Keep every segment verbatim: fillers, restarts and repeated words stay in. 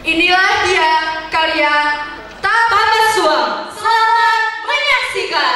Inilah dia karya Tapaswam. Selamat menyaksikan.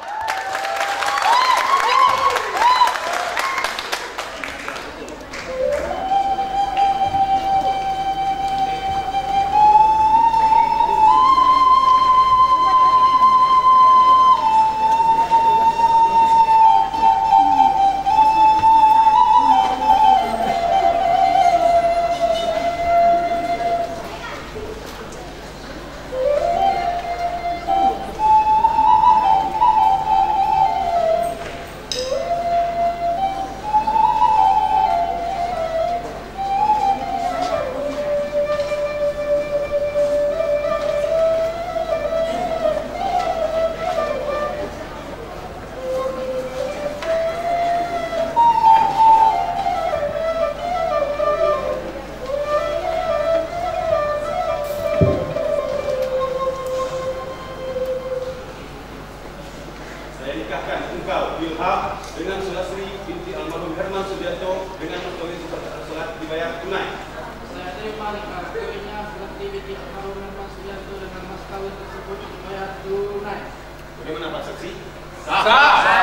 Dengan Sulasri binti almarhum Herman Subianto dengan notori sholat dibayar tunai. Saya terima nikah kawinnya Sulasri binti almarhum Herman Subianto dengan mas kawin tersebut dibayar tunai. Bagaimana Pak Saksi? Sah. Sah.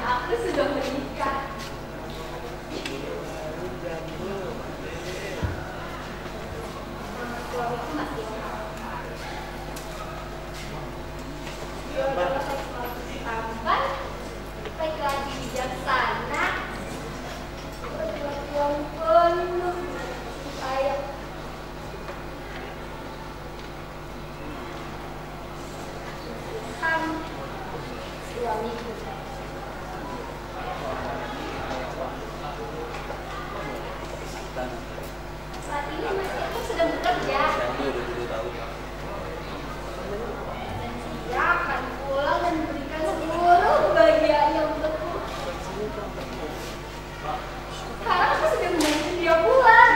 aku sudah menikah. Suamiku masih dia adalah seorang tampan, laki-laki bijaksana, berbuat yang penuh sayang. Sam, suamiku. Saat ini masih aku sedang bekerja. Dan dia akan pulang dan memberikan seluruh kebahagiaannya untukku. Sekarang aku sedang menunggu dia pulang.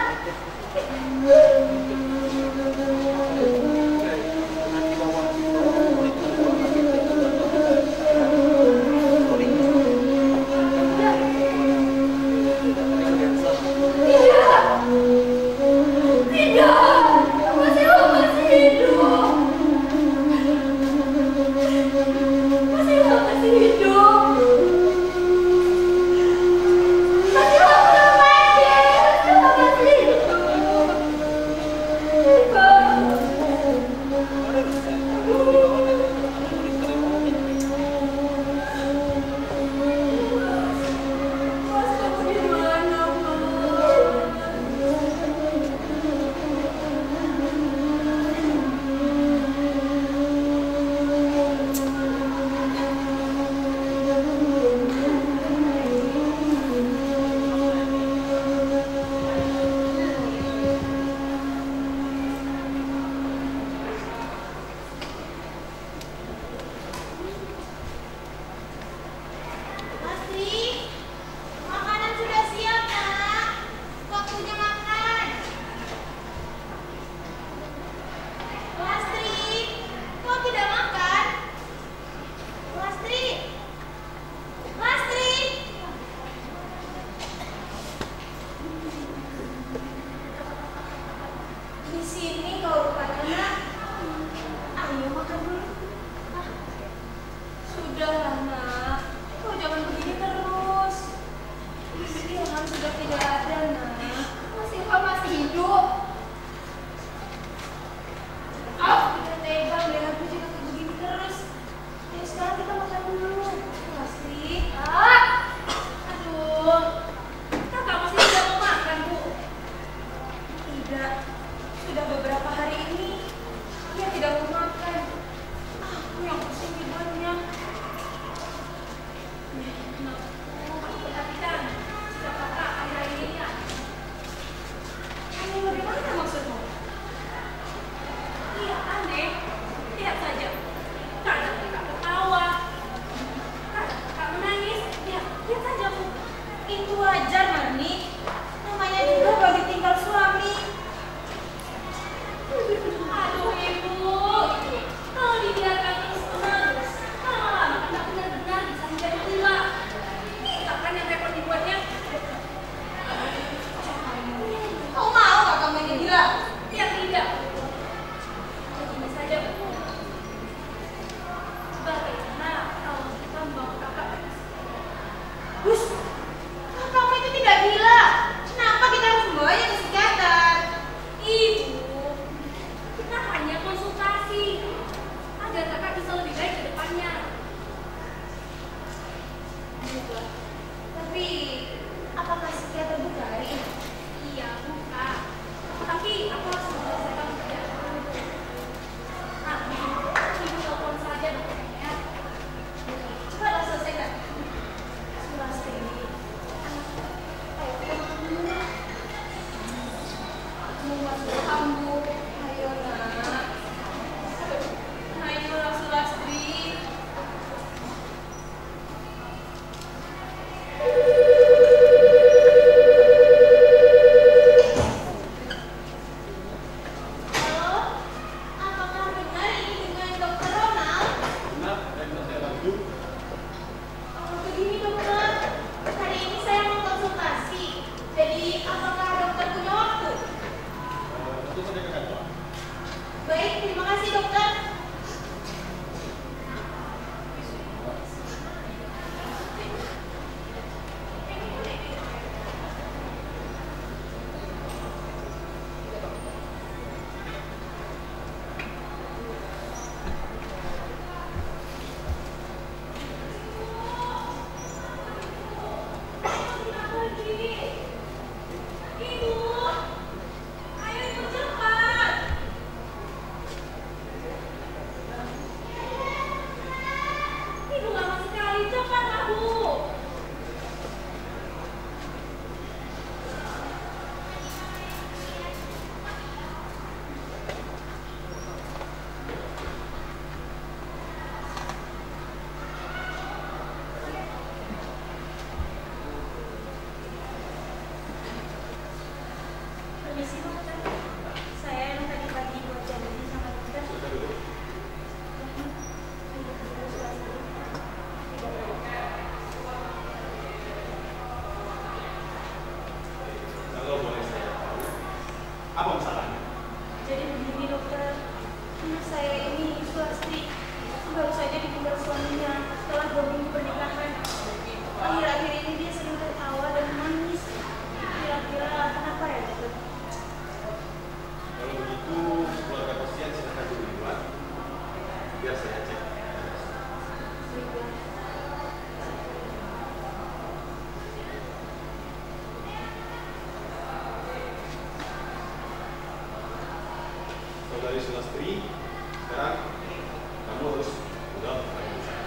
saudari Sulastri, sekarang kamu harus menjawab pertanyaan saya.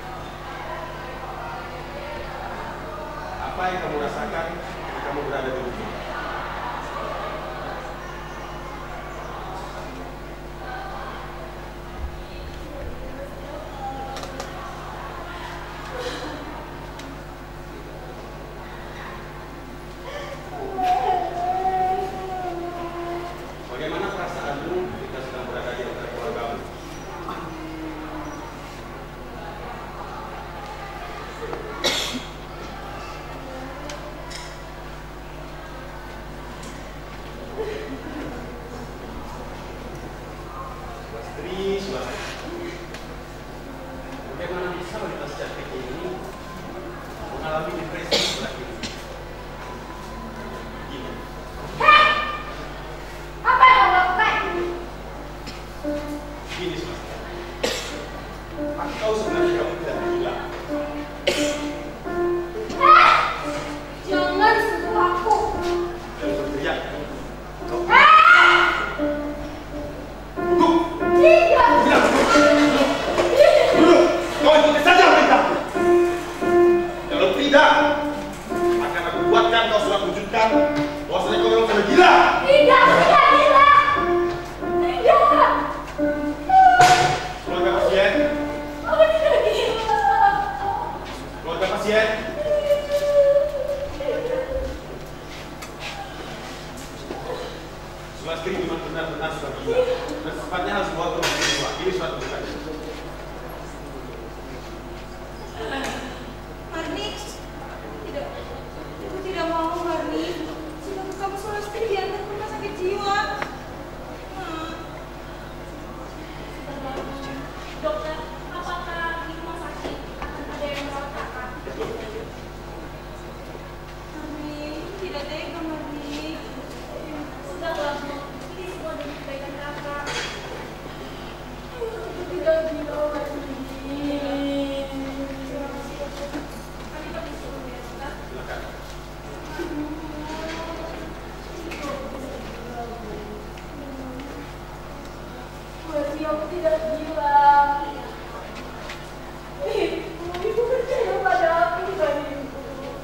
Apa yang kamu rasakan ketika kamu berada di rumah? Bagaimana perasaanmu ketika sedang berada di antara keluargamu? Sulastri, Sulastri, bagaimana bisa wanita secantik ini mengalami depresi seperti ini? Gini. Apa yang kamu lakukan? Gini, Sulastri. Aku tahu sebenarnya kamu tidak gila. Eh! Jangan sentuh aku. Dan berteriak. Kau Eh! duduk. Tidak. Tidak duduk. Duduk. Kau ikuti saja mereka. Kalau tidak, akan aku buatkan kau surat wujudkan bahwasanya kau memang sudah gila. Tidak, aku tidak gila. Tidak. Keluarga pasien, Aku tidak gila. keluarga pasien. Sulastri memang benar-benar sudah gila. Dan secepatnya harus bawa ke rumah sakit jiwa. Ini surat wujudkannya. Marni, tidak, ibu tidak mau, Marni. Jika kamu Sulastri diantar ke rumah sakit jiwa. Hmm. Dokter, apakah di rumah sakit akan ada yang merawat kakak? Marni, tidak tega, Marni. Sudahlah, Bu. Ini semua demi kebaikan kakak. Aku tidak gila, Marni. Kami permisi dulu ya, dokter. Silakan. Berarti aku tidak gila. Ibu, ibu percaya pada aku, kan ibu.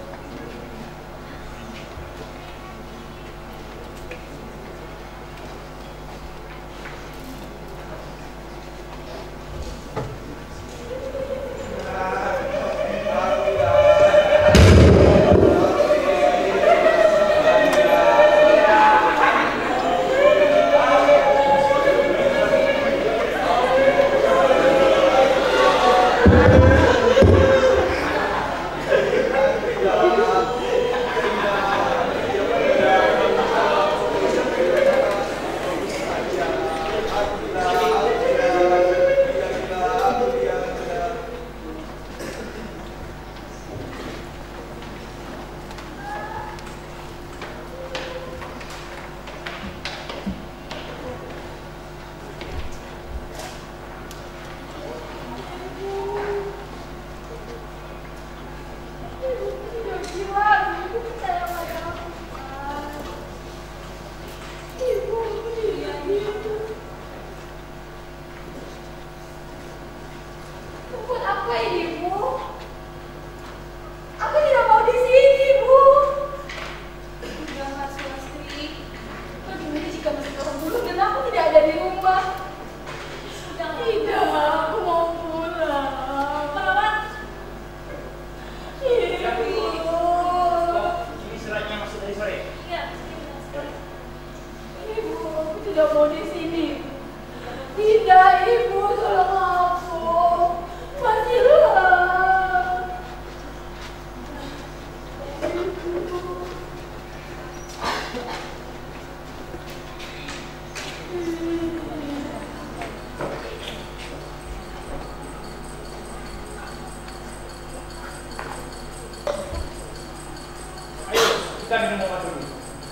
Kita minum obat dulu.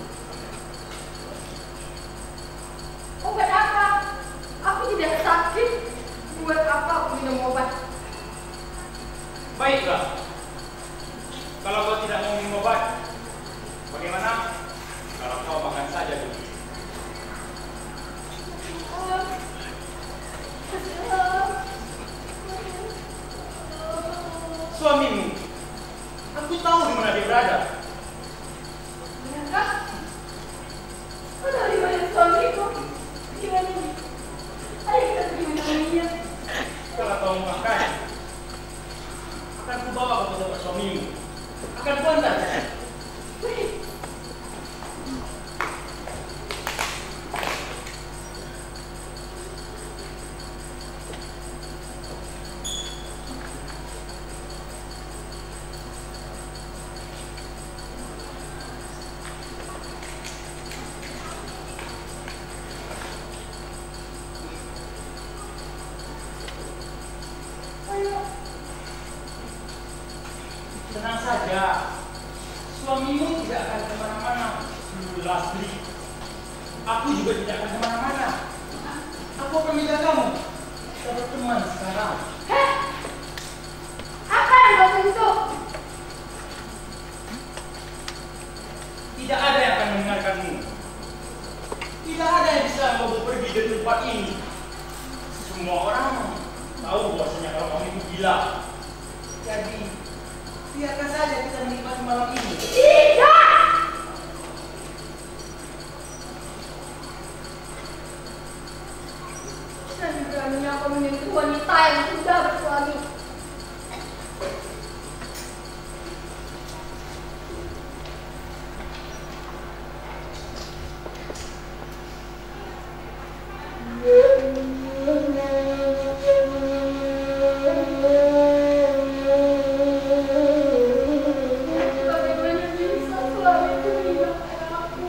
Obat apa? Aku tidak sakit. Buat apa aku minum obat? Baiklah. Kalau kau tidak mau minum obat, bagaimana kalau kau makan saja dulu? Suamimu, aku tahu di mana dia berada. Benarkah? Kau tahu di mana suamiku? Gimana nih? Ayo kita pergi menemuinya. Kalau kau makan, akan kubawa kau ke tempat suamimu. Akan kuantar. Wih. Tenang saja, suamimu tidak akan kemana-mana. Lastri, aku juga tidak akan kemana-mana. Aku akan minta kamu kita berteman sekarang. Heh! Apa yang kau sentuh? Tidak ada yang akan mendengarkanmu. Tidak ada yang bisa membawa pergi dari tempat ini. Semua orang tahu bahwasanya kalau kamu itu gila. Jadi, biarkan saja kita menikmati malam ini. Tidak! Dan beraninya kau menyentuh wanita yang sudah bersuami. Bagaimana bisa suamiku meninggalkan aku?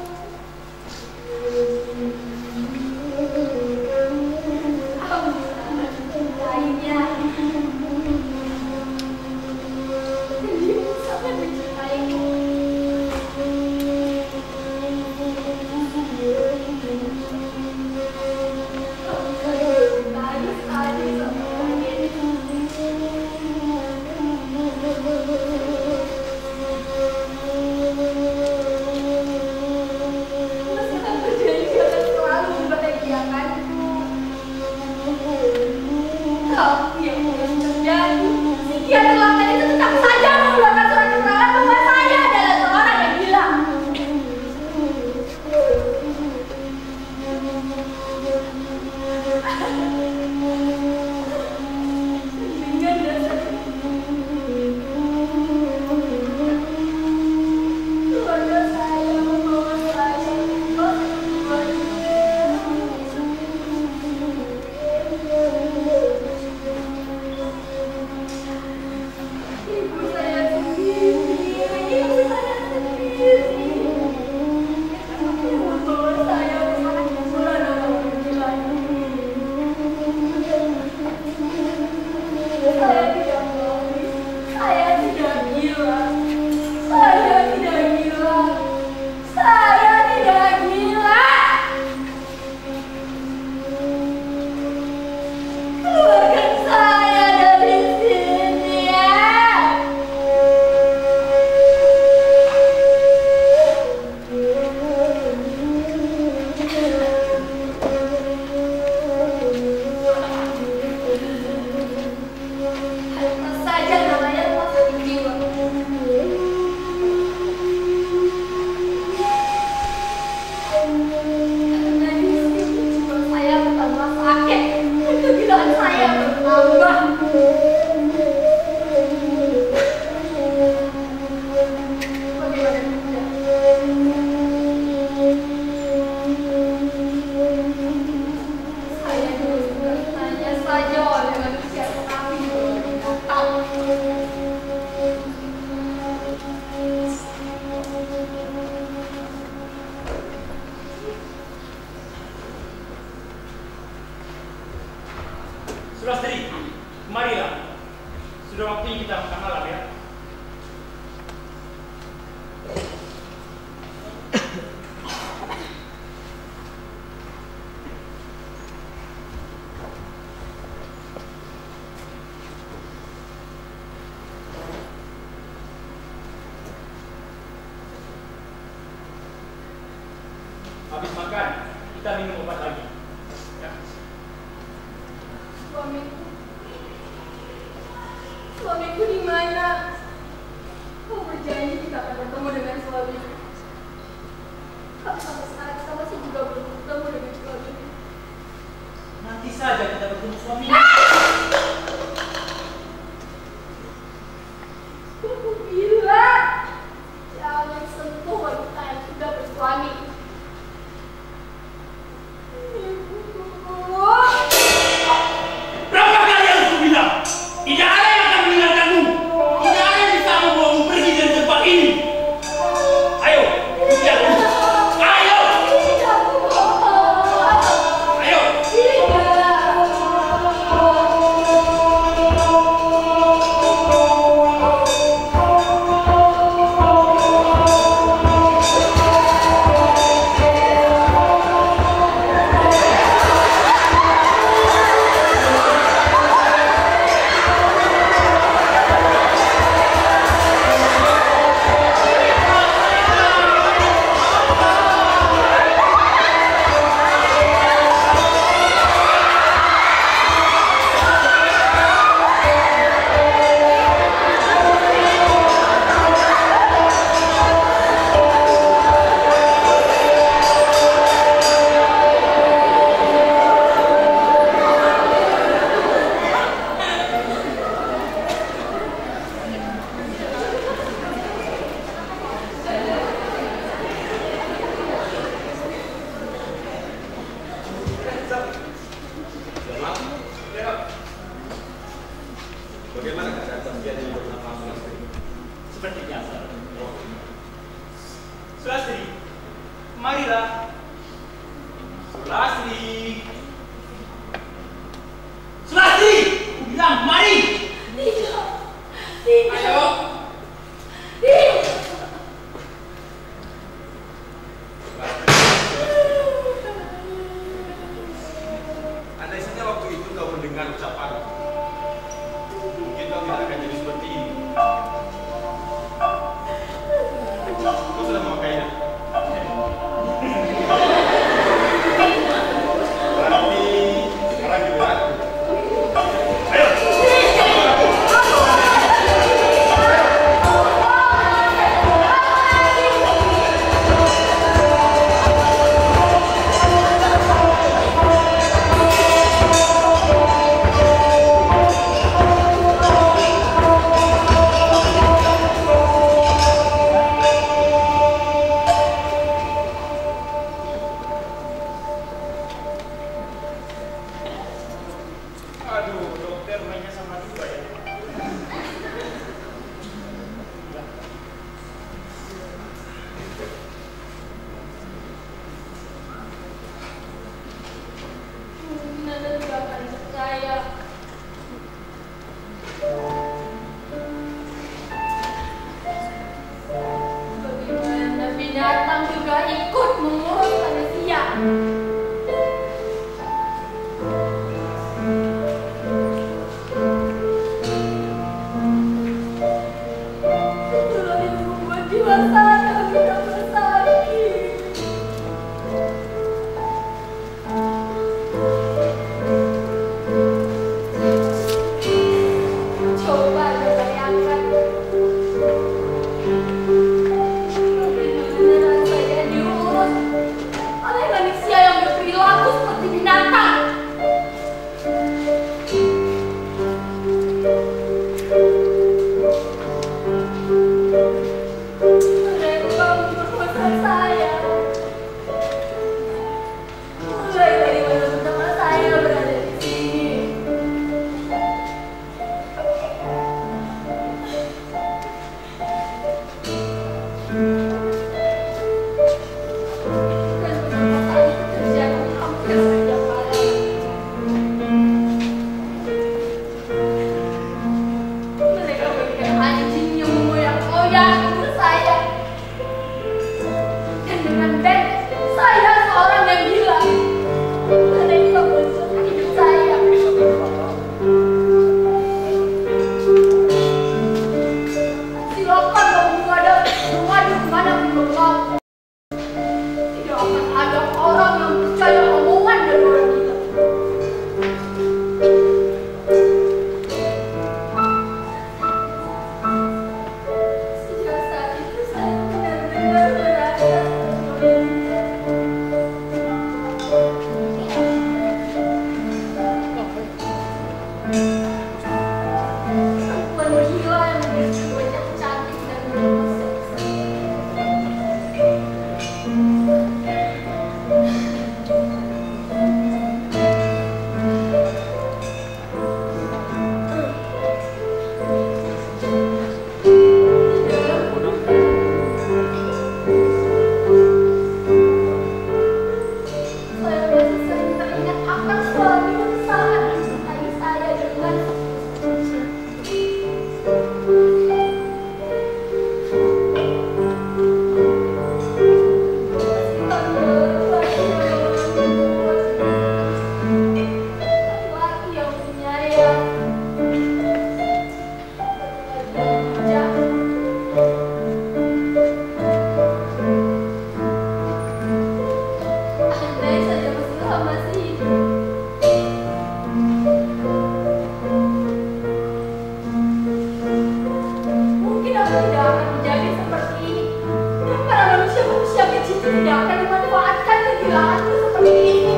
Aku sangat mencintainya. Dan dia sangat mencintaiku. Aku sangat mencintai sekali sama Mas akan berjanji akan selalu membahagiakanku. Tapi yang harus terjadi, si Kian Terlakan itu tetap saja mengeluarkan surat keterangan bahwa saya adalah seorang yang gila. Dengan dasar keluarga saya membawa saya untuk ibu saya sendiri, ibu saya sendiri yang membawa saya ke sana bulan orang gila ini. Saya tidak mau, saya tidak gila, saya tidak gila, saya tidak gila. Keluarkan saya dari sini ya. Harus saja namanya rumah sakit jiwa. Karena di sini jiwa saya bertambah sakit dan kegilaan saya bertambah. Bagaimana tidak? Saya dulu sudah tanya saja oleh manusia tetapi belum datang. Sulastri, kemarilah. Sudah waktunya kita makan malam ya. Habis makan, kita minum obat lagi. Ya. akan bertemu dengan suami. Tapi sampai sekarang kita masih juga belum bertemu dengan suami. Nanti saja kita bertemu suami. Aku bilang, jangan sentuh wanita yang sudah bersuami. Berapa kali harus aku bilang? Tidak ada yang akan meninggalkanmu. Tidak ada yang bisa membawamu pergi dari tempat ini. Ayo, tidak. Ayo. Tidak, aku mohon. Ayo. Tidak. Bagaimana keadaan Saskia dengan beberapa Sulastri? Seperti biasa. Sulastri, marilah. Sulastri. Sulastri, aku bilang mari. Tidak. Tidak. Ayo. Tidak. Andai saja waktu itu kau mendengar ucapan, mungkin kau tidak akan jadi seperti ini. Kau sudah memakainya. Berarti sekarang juga. Ayo. Aduh, dokter mainnya sama juga ya. Nanda tidak akan percaya. Bagaimana binatang juga ikut mengurus manusia. Itulah yang membuat jiwa saya tidak bersakit. Coba Anda bayangkan bagaimana rasanya diurus oleh manusia yang berperilaku seperti binatang. Mereka keadaannya seperti ini. Dan para manusia-manusia kecil tidak akan memanfaatkan kegilaanmu seperti ini.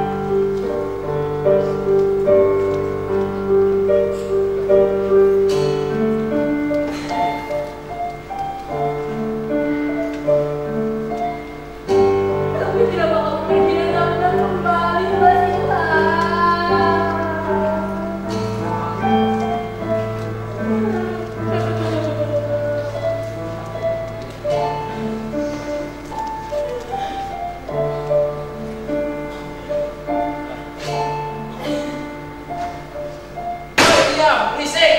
Kami tidak bakal pergi dan tak pernah kembali lagi lah. Diam, berisik.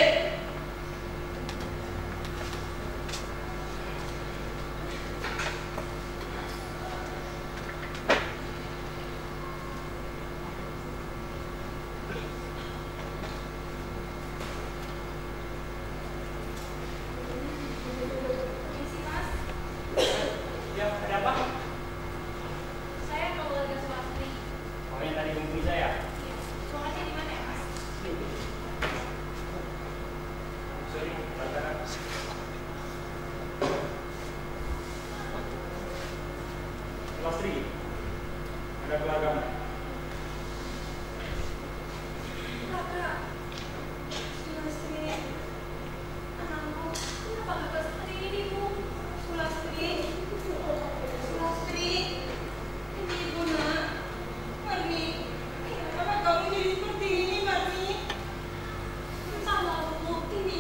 Permisi, Mas. Ya, ada apa? Saya keluarga Sulastri. Oh, yang tadi hubungi saya. Iya. Ruangannya di mana ya, Mas? Sorry, pacaran. Sulastri, ada keluargamu. Kakak, Sulastri, anakku, kenapa kakak seperti ini, Bu? Sulastri, Sulastri, ini ibu nak, Marni, kenapa kamu jadi seperti ini, Marni? Entahlah, Bu. Ini,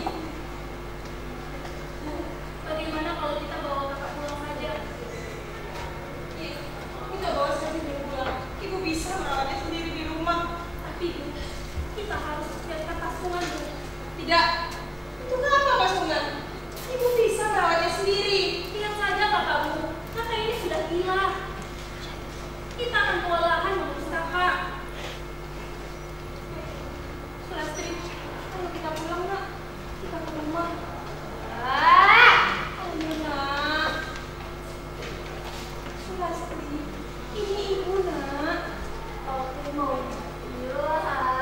Bu, bagaimana kalau kita bawa kakak pulang saja? Ih, kita bawa saja dulu pulang. Ibu bisa merawatnya sendiri di rumah. Tapi, Bu, kita harus siapkan pasungan, Bu. Tidak, itu kenapa Mas Ungan? Ibu bisa merawatnya sendiri. Lihat saja kakakmu. Kakak ini sudah gila. Kita akan kewalahan mengurus kakak. Sulastri, kalau kita pulang nak, kita ke rumah. Ah, ayo nak. Sulastri, ini ibu nak. Oke, mau. Iya.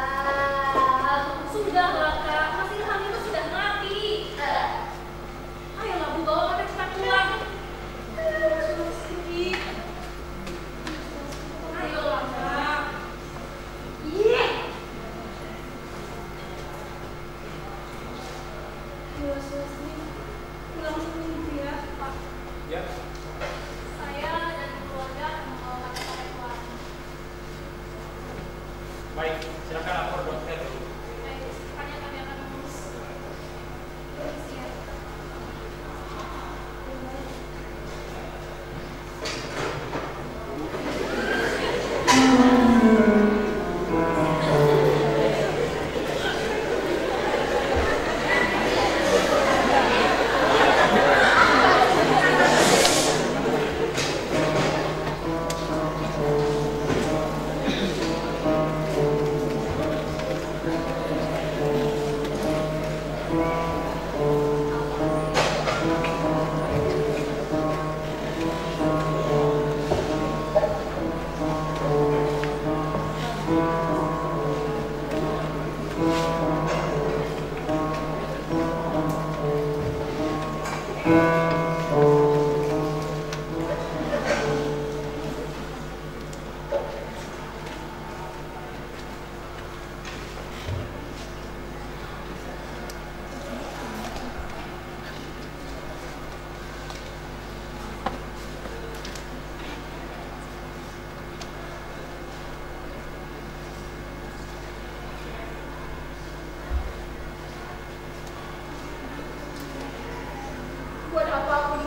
Sudahlah, Kak. Mas Ilham itu sudah mati. Ayolah, Bu, bawa kakak cepat pulang. Sulastri. Ayolah, Kak. Iya. Ayo Sulastri, pulang sendiri ya. Pak, Ya, saya dan keluarga membawa kakak-kakak pulang. baik. Silakan lapor dokter. Baik, secepatnya kami akan mengurus. Permisi ya. Buat apa aku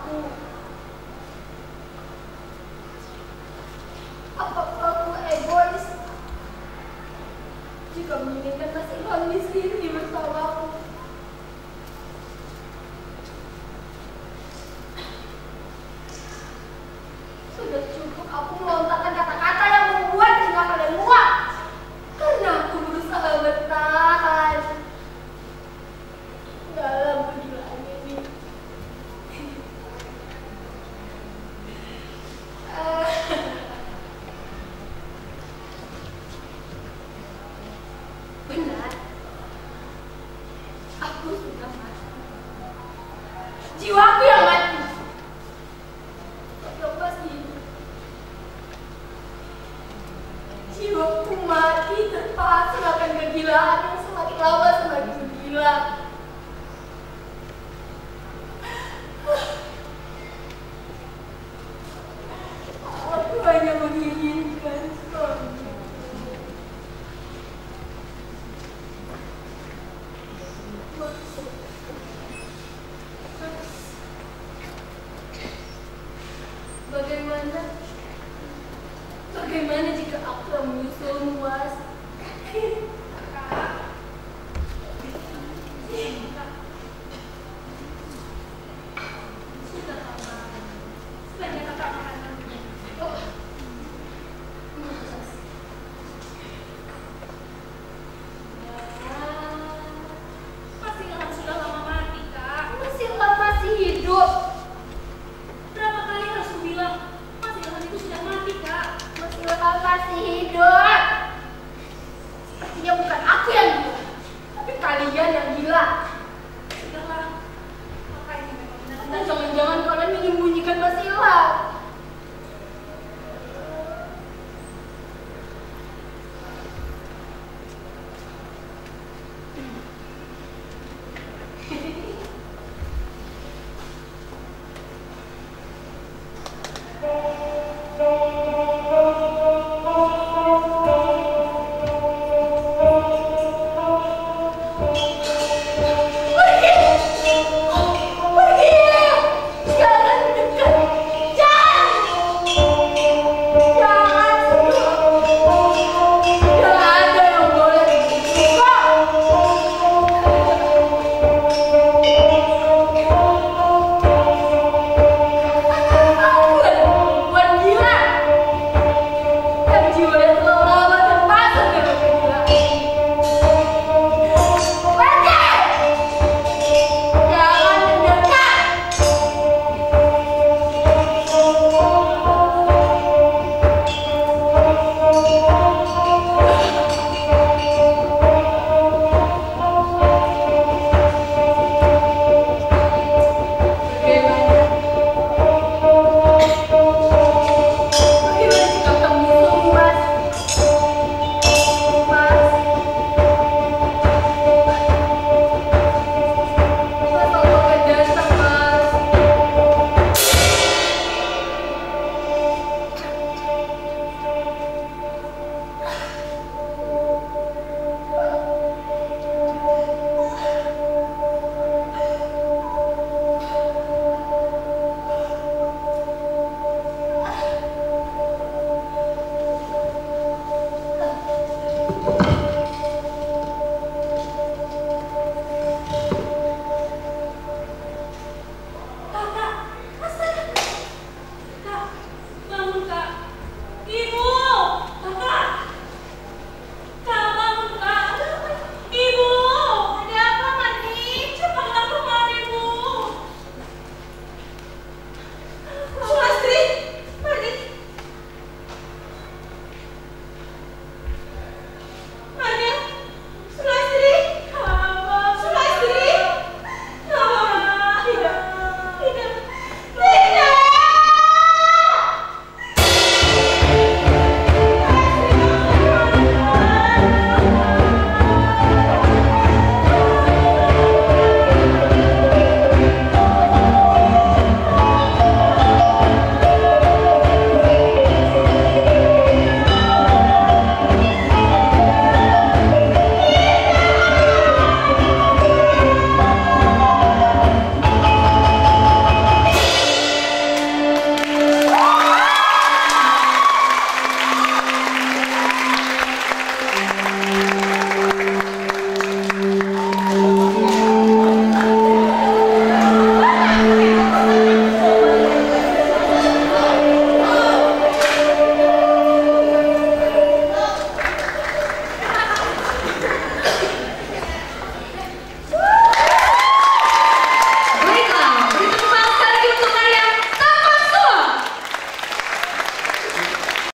aku? Apakah aku egois jika menginginkan nasib kami sendiri bersamaku? Sudah cukup aku melontarkan kata-kata yang membuat telinga kalian muak, karena aku berusaha bertahan dalam kegilaan ini. Eh, Benar, aku sudah mati. Jiwaku yang mati. Tapi pasti jiwaku mati terpaksa akan kegilaan yang semakin lama semakin gila. Aku hanya menginginkan suami. Bagaimana? Bagaimana jika aku yang menyusulmu, Mas?